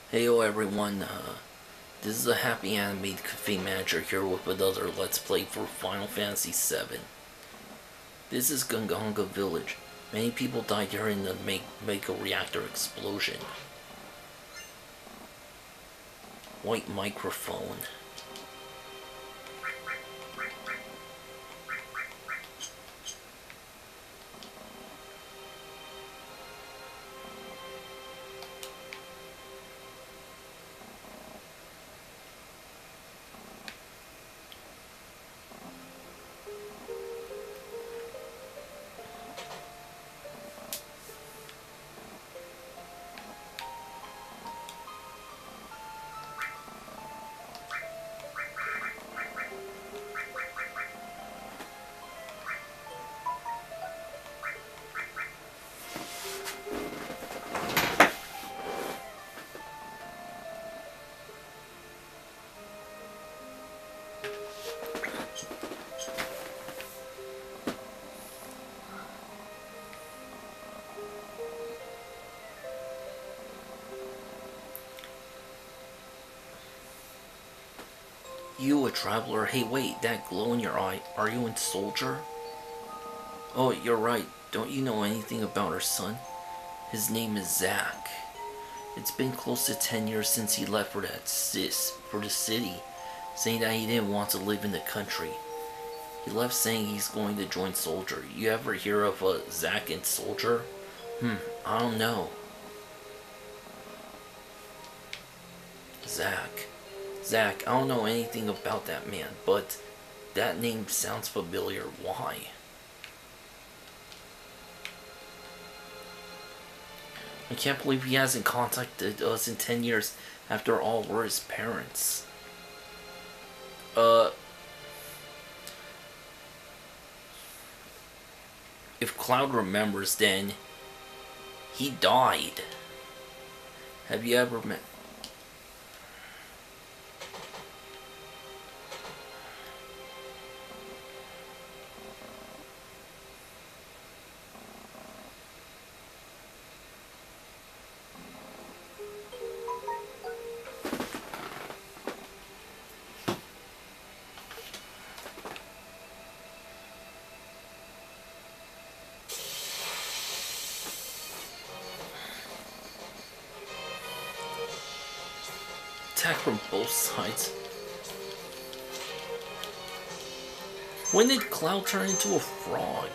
Heyo everyone, this is a HappyAnimaidCafeManager here with another Let's Play for Final Fantasy VII. This is Gunganga Village. Many people died during the Mega Reactor explosion. White microphone. You a traveler? Hey wait, that glow in your eye, are you a soldier? Oh, you're right. Don't you know anything about our son? His name is Zack. It's been close to 10 years since he left for the city, saying that he didn't want to live in the country. He left saying he's going to join Soldier. You ever hear of a Zack and Soldier? I don't know. Zack, I don't know anything about that man, but that name sounds familiar. Why? I can't believe he hasn't contacted us in 10 years. After all, we're his parents. If Cloud remembers, then he died. Have you ever met... Attack from both sides. When did Cloud turn into a frog?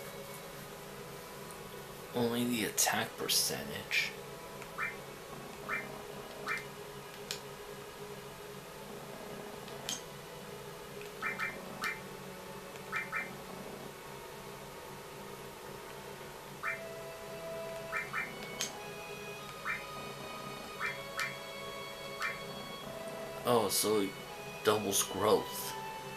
Only the attack percentage. Oh, so it doubles growth.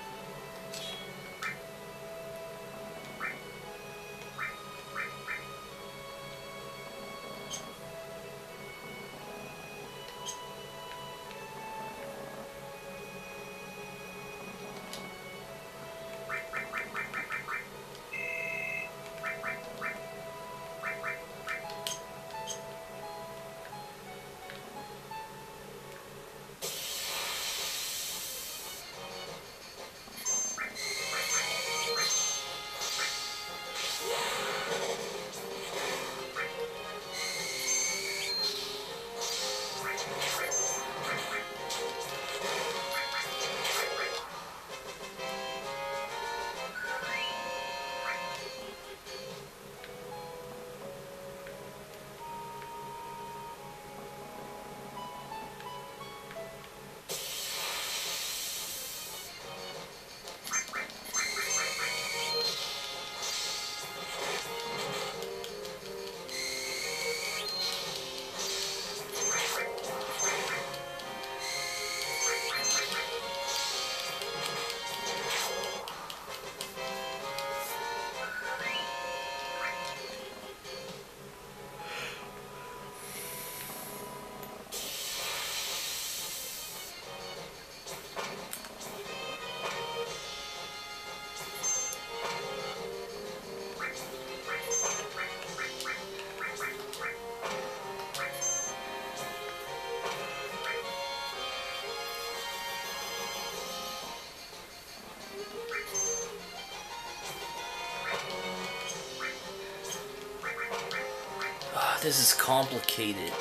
This is complicated.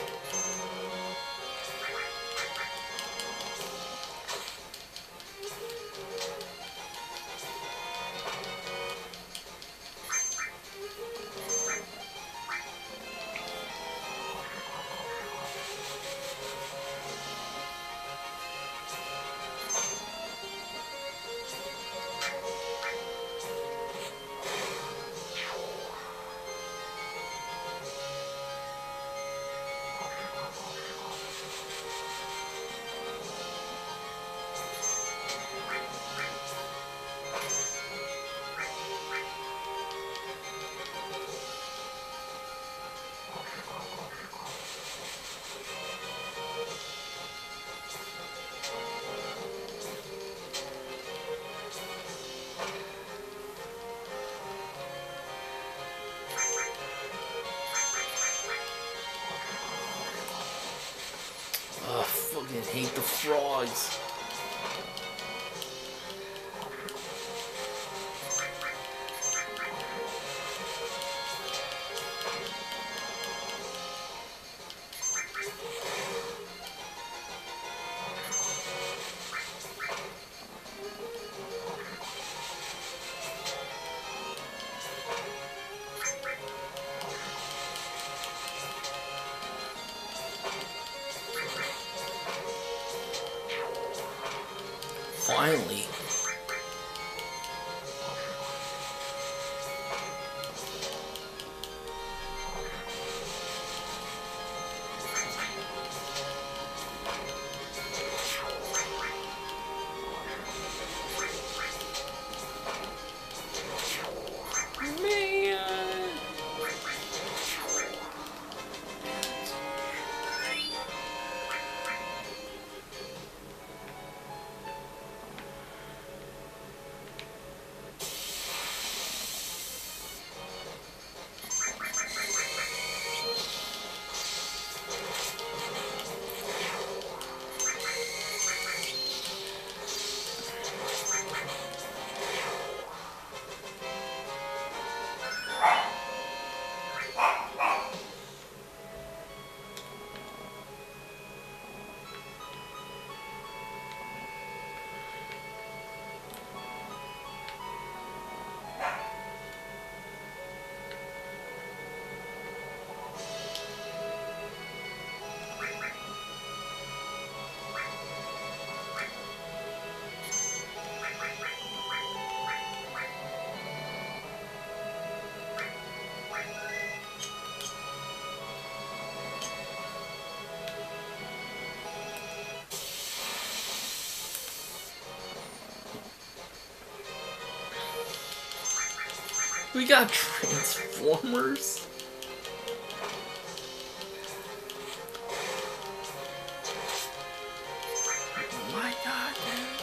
I fucking hate the frogs. Finally. We got Transformers? Oh my god, dude.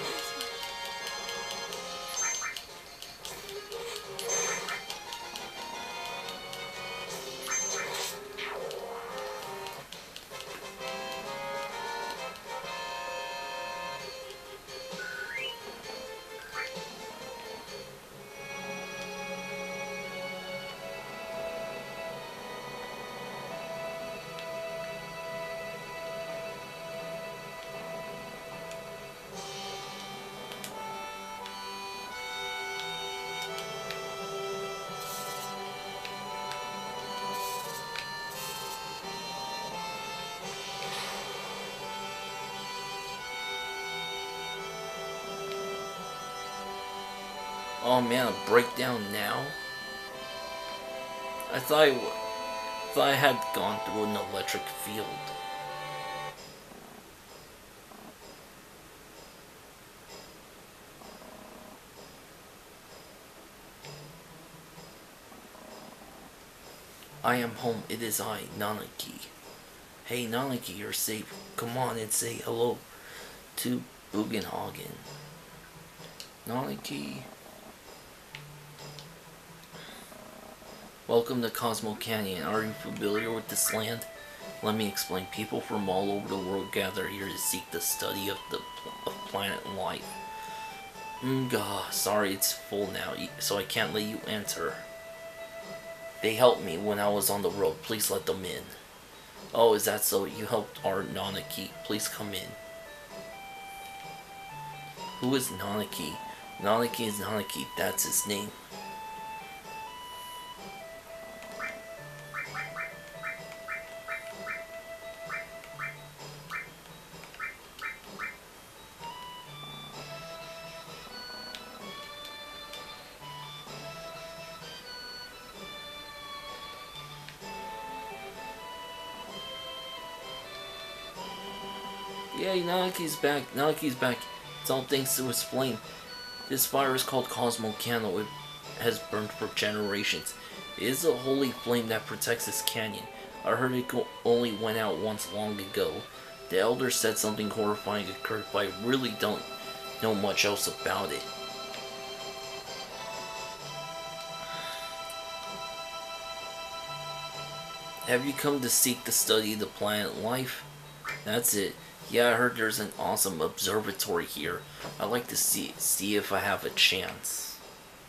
Oh man, a breakdown now? I thought I had gone through an electric field. I am home, it is I, Nanaki. Hey Nanaki, you're safe. Come on and say hello to Bugenhagen. Nanaki. Welcome to Cosmo Canyon. Are you familiar with this land? Let me explain. People from all over the world gather here to seek the study of planet life. Sorry, it's full now, so I can't let you enter. They helped me when I was on the road. Please let them in. Oh, is that so? You helped our Nanaki. Please come in. Who is Nanaki? Nanaki is Nanaki. That's his name. Yay, Nanaki's back. Nanaki's back. It's all thanks to his flame. This fire is called Cosmo Candle. It has burned for generations. It is a holy flame that protects this canyon. I heard it only went out once long ago. The elders said something horrifying occurred, but I really don't know much else about it. Have you come to seek the study of the planet life? That's it. Yeah, I heard there's an awesome observatory here. I'd like to see if I have a chance.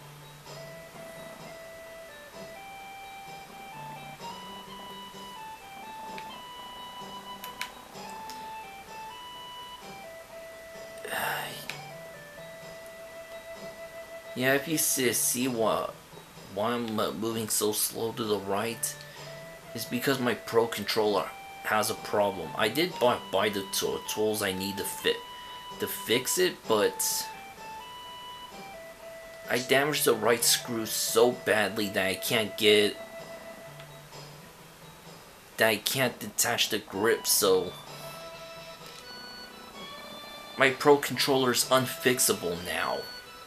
Yeah, if you see why I'm moving so slow to the right, it's because my Pro Controller has a problem. I did buy the tools I need to fix it, but I damaged the right screw so badly that I can't detach the grip, so my Pro Controller is unfixable now.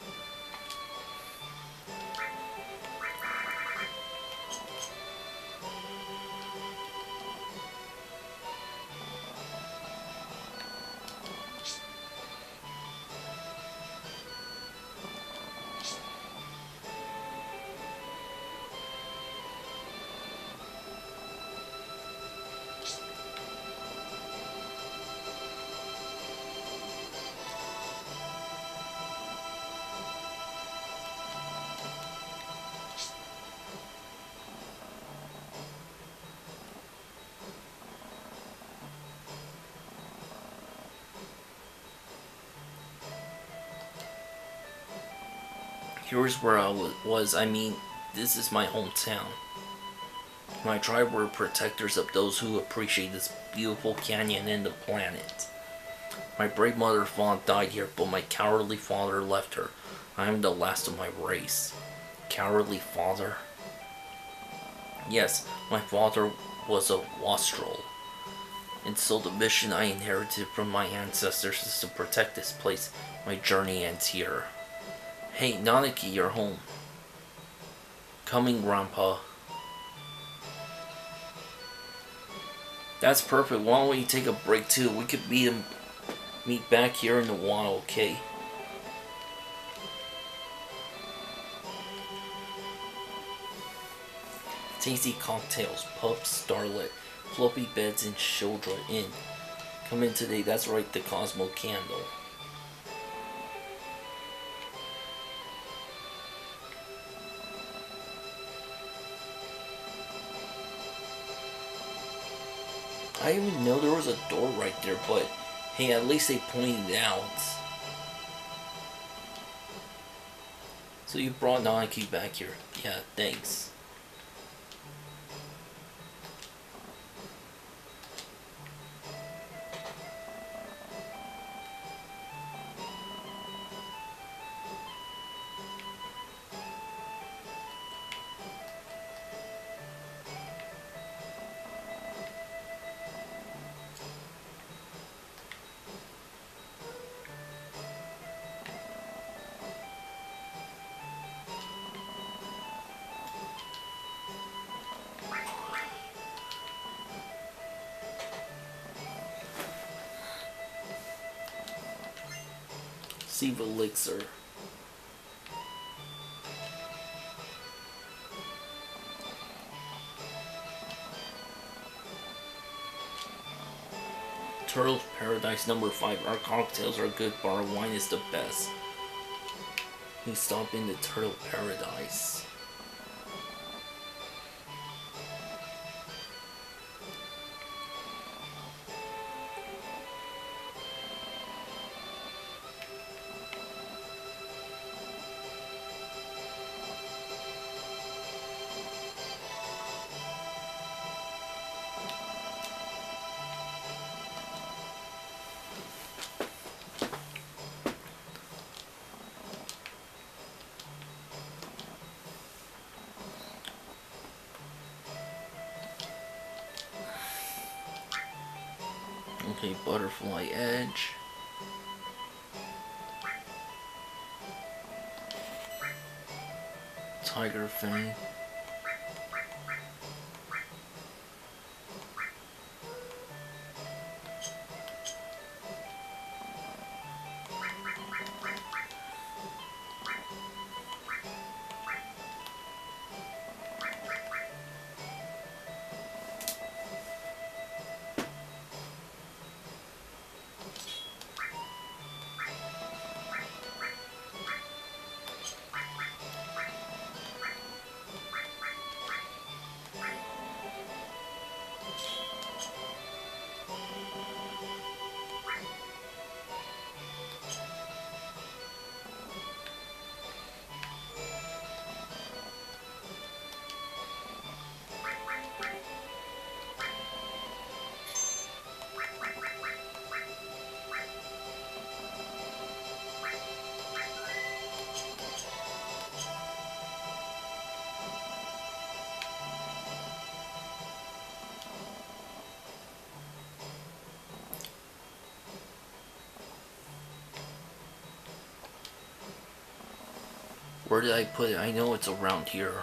Here's where I was. I mean, this is my hometown. My tribe were protectors of those who appreciate this beautiful canyon and the planet. My brave mother and father died here, but my cowardly father left her. I am the last of my race. Cowardly father? Yes, my father was a wastrel. And so the mission I inherited from my ancestors is to protect this place. My journey ends here. Hey, Nanaki, you're home. Coming, Grandpa. That's perfect. Why don't we take a break too? We could meet back here in a while, okay? Tasty cocktails, pups, starlit, fluffy beds, and Shildra Inn. Come in today. That's right, the Cosmo Candle. I didn't even know there was a door right there, but hey, at least they pointed it out. So you brought Nike back here. Yeah, thanks. Sea Elixir. Turtle's Paradise number 5. Our cocktails are good, but our wine is the best. We stop in the Turtle Paradise. Okay, Butterfly Edge. Tiger Fang. Where did I put it? I know it's around here.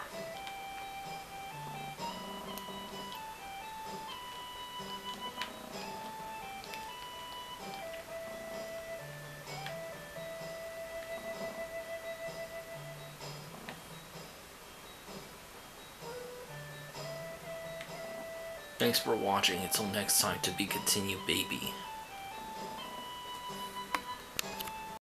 Thanks for watching. Until next time, to be continued, baby.